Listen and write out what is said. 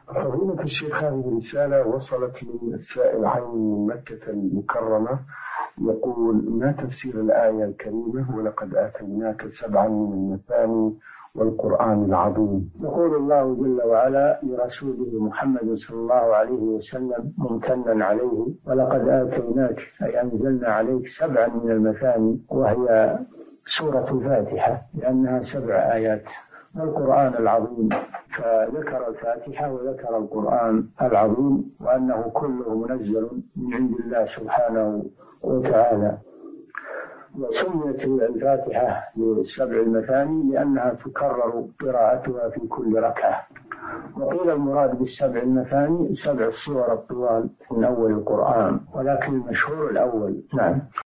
فضيلة الشيخ، هذه رسالة وصلت من السائل عين من مكة المكرمة، يقول: ما تفسير الآية الكريمة ولقد آتيناك 7 من المثاني والقرآن العظيم؟ يقول الله جل وعلا لرسوله محمد صلى الله عليه وسلم ممتنا عليه: ولقد آتيناك، أي أنزلنا عليك 7 من المثاني، وهي سورة الفاتحة لأنها 7 آيات، والقرآن العظيم، فذكر الفاتحة وذكر القرآن العظيم وأنه كله منزل من عند الله سبحانه وتعالى. وسميت الفاتحة ب7 المثاني لأنها تكرر قراءتها في كل ركعة. وقيل المراد ب7 المثاني 7 السور الطوال من أول القرآن، ولكن المشهور الأول. نعم.